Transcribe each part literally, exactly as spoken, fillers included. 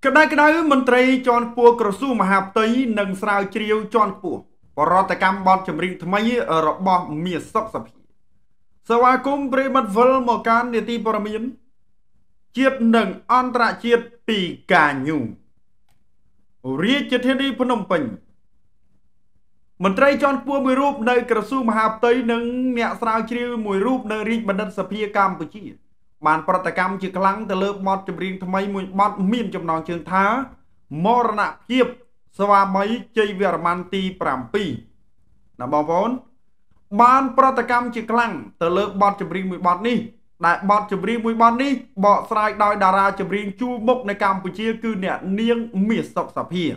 cái đây cái đấy mình thấy chọn pua cờ su mà hạp tới nâng sao chiêu chọn pua và rồi tại cam bọt chấm riêng tham ấy ở rọ bọt miệt sọc sập sau ai cũng bê mất vỡ một can để ti paramiên chiết nâng an tra chiết pì cả nhung riết cho thiên đi phnom penh mình thấy chọn pua mùi rúp nơi cờ su mà hạp tới nâng nhẹ sao chiêu mùi rúp nơi riết bật đất sập hia Campuchia bànประกรรมជាខ្លាំងទៅលើបទចម្រៀងថ្មីមួយបទមានចំណងជើងថាមរណភាពស្វាមីជ័យវរ្ម័នទី7ណាបងប្អូនបានប្រតិកម្មជាខ្លាំងទៅលើបទចម្រៀងមួយបទនេះដែលបទចម្រៀងមួយបទនេះបកស្រាយដោយតារាចម្រៀងជួរមុខនៅកម្ពុជាគឺអ្នកនាងមាសសុខសាភា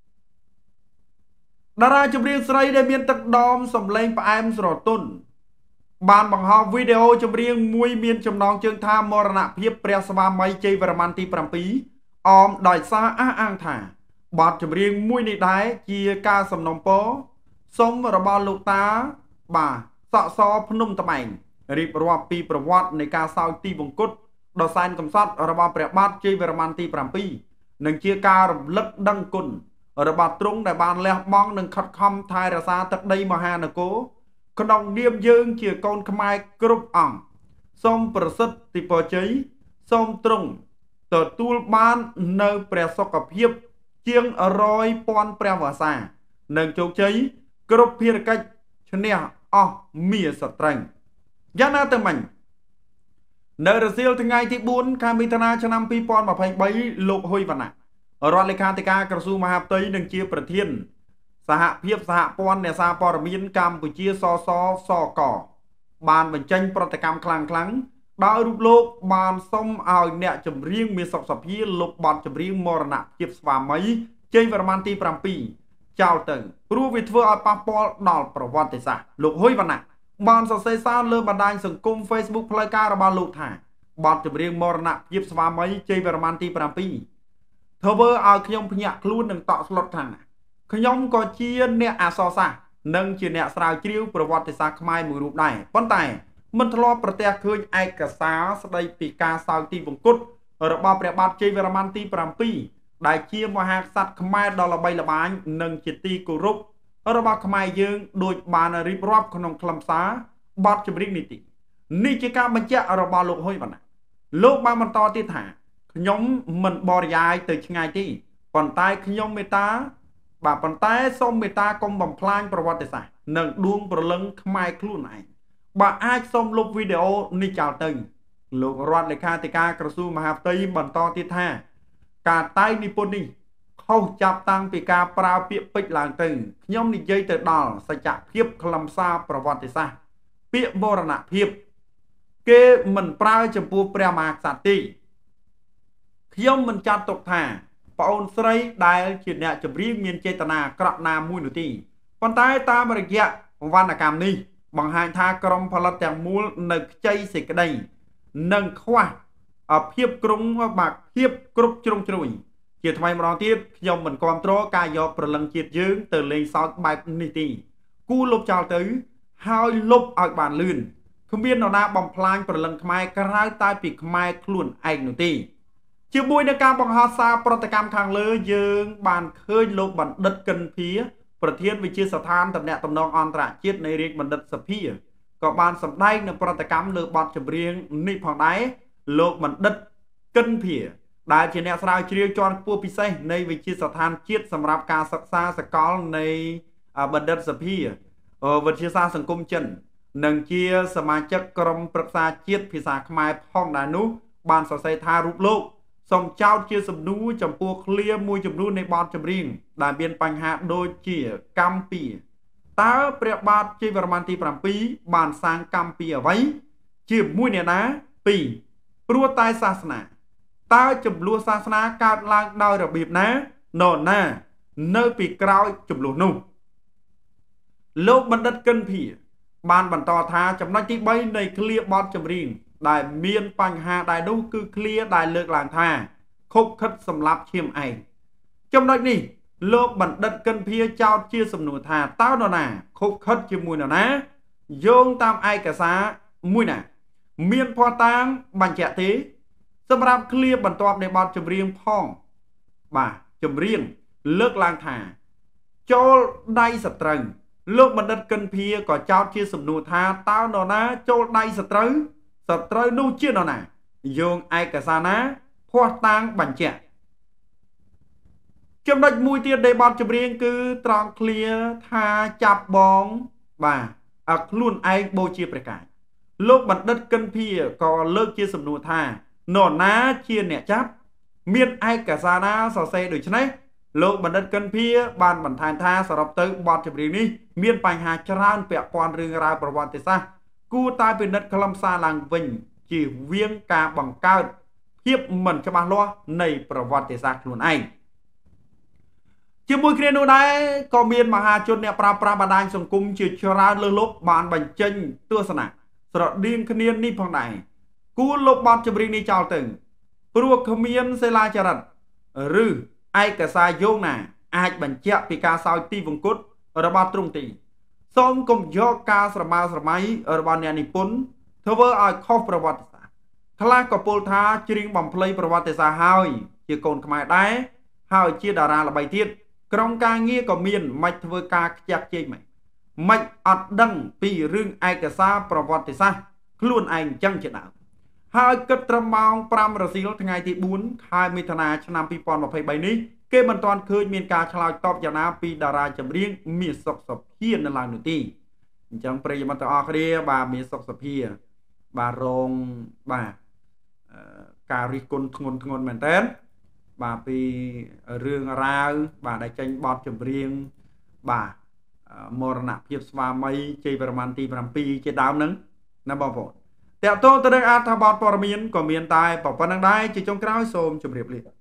តារាចម្រៀងស្រីដែលមានទឹកដមសម្លេងផ្អែមស្រទន់បានបង្ហោះវីដេអូចម្រៀងមួយមានចំណងជើងថាមរណភាពព្រះស្វាមីជ័យវរ្ម័នទី7អមដោយសារអះអាងថាបទចម្រៀងមួយនេះដែរជាការសំណូមពរសុំរបស់លោកតាបាទសក់សភ្នំត្បែងរៀបរាប់ពីប្រវត្តិនៃការសោយទីបង្គត់ដ៏សែនកំសត់របស់ព្រះបាទជ័យវរ្ម័នទី7និងជាការរំលឹកដឹងគុណរបស់ទ្រង់ដែលបានលះបង់និងខិតខំថែរក្សាទឹកដីមហានគរក្នុងនាមយើងជាកូនខ្មែរគ្រប់អង្គសូមប្រសិទ្ធិពរជ័យសូមទ្រង់ទទួលបាននៅព្រះសុខភាពជាងរយពាន់ព្រះវស្សានិងជោគជ័យគ្រប់ភារកិច្ចឈ្នះអស់មាសត្រែងយ៉ាងណាទៅមិញនៅរសៀលថ្ងៃទី4ខែមិថុនាឆ្នាំ2023លោកហ៊ុយវណ្ណៈរដ្ឋលេខាធិការក្រសួងមហាផ្ទៃនិងជាប្រធានសហភាពសហព័ន្ធអ្នកសារព័ត៌មានកម្ពុជាសសសកបានបញ្ចេញប្រតិកម្មខ្លាំងខ្លាំងដោយរូបលោកបានសុំឲ្យអ្នកចម្រៀងមាសសុខសាភាលុបបទចម្រៀងមរណភាពស្វាមីជ័យវរ្ម័នទី7ចោលទៅព្រោះវាធ្វើឲ្យប៉ះពាល់ដល់ប្រវត្តិសាស្ត្រលោកហ៊ុយវណ្ណៈបានសរសេរសារលើបណ្ដាញសង្គម Facebook ផ្លូវការរបស់លោកថាបទចម្រៀងមរណភាពស្វាមីជ័យវរ្ម័នទី7ធ្វើឲ្យខ្ញុំភ្ញាក់ខ្លួននិងតក់ស្លុតខ្លាំងណាស់ខ្ញុំក៏ជាអ្នកអក្សរសាស្ត្រនិងជាអ្នកស្រាវជ្រាវប្រវត្តិសាស្ត្រខ្មែរមួយរូបដែរប៉ុន្តែមិនធ្លាប់ប្រទះឃើញឯកសារស្ដីពីការសោយទីបង្គត់របស់ព្រះបាទជ័យវរ្ម័នទី7ដែលជាមហាក្សត្រខ្មែរដ៏ល្បីល្បាញនិងជាទីគោរពរបស់ខ្មែរយើងដោយបានរៀបរាប់ក្នុងខ្លឹមសារបទចម្រៀងនេះទីនេះជាការបញ្ជាក់របស់លោកហ៊ុយវណ្ណៈលោកបានបន្តទៀតថាខ្ញុំមិនបរិយាយទៅឆ្ងាយទេប៉ុន្តែខ្ញុំមេត្តាបាទប៉ុន្តែសូមមេត្តាកុំបំផ្លាញប្រវត្តិសាស្ត្រនិងដួងព្រលឹងខ្មែរខ្លួនឯងបើអាចសូមលុបវីដេអូនេះចោលទៅលោករដ្ឋលេខាធិការក្រសួងមហាផ្ទៃបន្តទៀតថាការតែងនិពន្ធនេះខុសចាប់តាំងពីការប្រើពាក្យពេចន៍ឡើងទៅខ្ញុំនិយាយទៅដល់សច្ចភាពខ្លឹមសារប្រវត្តិសាស្ត្រពាក្យមរណភាពគេមិនប្រើចំពោះព្រះមហាក្សត្រទេខ្ញុំមិនចាត់ទុកថាប្អូនស្រីដែលជាអ្នកចម្រៀងមានចេតនាអាក្រក់ណាមួយនោះទេប៉ុន្តែតាមរយៈវណ្ណកម្មនេះបង្ហាញថាក្រុមផលិតទាំងមូលនៅខ្ចីសេចក្តីនិងខ្វះភាពក្រុងបាក់ភាពគ្រប់ជ្រុងជ្រោយជាថ្មីម្ដងទៀតខ្ញុំមិនគ្រប់គ្រងការយកប្រលឹងជាតិយើងទៅលេងសើចបែបនេះទេគូលុបចោលទៅហើយលុបឲ្យបានលឿនគ្មាននរណាបំផ្លាញប្រលឹងខ្មែរក្រៅតែពីខ្មែរខ្លួនឯងនោះទេជាមួយនឹងការបង្ហោះសារប្រតិកម្មខាងលើយើងបានឃើញលោកបណ្ឌិតកិនភាប្រធានវិទ្យាស្ថានតំណាក់តំណងអន្តរជាតិនៃរាជបណ្ឌិតសភាក៏បានសម្ដែងនៅប្រតិកម្មលើបទចម្រៀងនេះផងដែរលោកបណ្ឌិតកិនភាដែលជាអ្នកស្រាវជ្រាវជាន់ខ្ពស់ពិសេសនៃវិទ្យាស្ថានជាតិសម្រាប់ការសិក្សាសកលនៃបណ្ឌិតសភាវិទ្យាសាស្ត្រសង្គមចិននិងជាសមាជិកក្រុមប្រឹក្សាជាតិភាសាខ្មែរផងដែរនោះបានសរសេរថារូបលោកសូមចោទជាសំណួរចំពោះឃ្លាមួយចំនួននៃបទចម្រៀងដែលមានបញ្ហាដូចជាកម្មពីតើព្រះបាទជ័យវរ្ម័នទី7បានសាងកម្មពីអ្វីជាមួយអ្នកណាពីរព្រោះតែសាសនាតើចំនួនសាសនាកើតឡើងដោយរបៀបណានរណានៅពីក្រោយចំនួននោះលោកបណ្ឌិតកិនភាបានបន្តថាចំណុចទី3នៃឃ្លាបទចម្រៀងដែលមានបញ្ហាដែរនោះគឺឃ្លាដែលលើកឡើងថាខុបខិតសម្រាប់ឈាមឯងចំណុចនេះលោកបណ្ឌិតកិនភាចោទជាសំណួរថាតើនរណាខុបខិតជាមួយនរណាយោងតាមឯកសារមួយណាមានភស្តុតាងបញ្ជាក់ទេសម្រាប់ឃ្លាបន្ទាប់នៃបទចម្រៀងផង bà chùm riêng lược lang thả chôl đay sật trần lúc mình đất cân phía có cháu chia sầm nụ tha tao nó ná chôl đay sật trần sật trần nụ chia nó nè dùng ai cả xa ná khoa tang bánh chẹ chùm đạch mùi tiết đề bọt chùm riêng cứ tròn clear tha chạp bóng bà ạc luôn ai bô chia bạch cải lúc mình đất cân phía có lược chia sầm nụ tha nó ná chia nẹ cháp miên ai cả xa ná sò xe đổi chân ấyលោកបណ្ឌិតកិនភាបានបន្ថែមថាសរុបទៅបទចម្រៀងនេះមានបញ្ហាច្រើនពាក់ព័ន្ធរឿងរ៉ាវប្រវត្តិសាស្ត្រគួរតែពិនិត្យខ្លឹមសារឡើងវិញជៀសវាងការបង្កើតភាពមិនច្បាស់លាស់នៃប្រវត្តិសាស្ត្រខ្លួនឯងជាមួយគ្នានោះដែរក៏មានមហាជនអ្នកប្រើប្រាស់បណ្ដាញសង្គមជាច្រើនលើសលប់បានបញ្ចេញទស្សនៈស្រដៀងគ្នានេះផងដែរគួរលុបបទចម្រៀងនេះចោលទៅព្រោះគ្មានសិលាចារឹកឬឯកសារយោងណាអាចបញ្ជាក់ពីការសោយទីវង្គតរបស់ទ្រង់ទីសូមកុំយកការស្រមើស្រមៃរបស់អ្នកនិពន្ធធ្វើឲ្យខុសប្រវត្តិសាស្ត្រខ្លះក៏ពោលថាច្រៀងបំភ្លៃប្រវត្តិសាស្ត្រហើយជាកូនខ្មែរដែរហើយជាតារាល្បីទៀតក្រុមការងារក៏មានមិនធ្វើការខ្ជះខ្ជាយមិនមិនអត់ដឹងពីរឿងឯកសារប្រវត្តិសាស្ត្រខ្លួនឯងអញ្ចឹងជាដើមហើយគិតត្រឹមម៉ោងប្រាំរសៀលថ្ងៃទីបួនខែមិថុនាឆ្នាំពីរពាន់ម្ភៃបីនេះគេមិនទាន់ឃើញមានការឆ្លើយតបយ៉ាងណាពីតារាចម្រៀងមាសសុខសុភានៅឡើយនោះទេអញ្ចឹងប្រិយមិត្តទាំងអស់គ្នាបាទមាសសុខសុភាបាទរងបាទការរិះគន់ធ្ងន់ធ្ងរមែនតើបាទពីរឿងរ៉ាវបាទដែលចេញបទចម្រៀងបាទមរណភាពស្វាមីជ័យវរ្ម័នទីប្រាំពីរជាដើមហ្នឹងណាបងប្អូនតើតើទៅនឹងអត្ថបទព័ត៌មានក៏មានតែប៉ុណ្្នឹងដែរជាចុងក្រោយសូមជម្រាបលា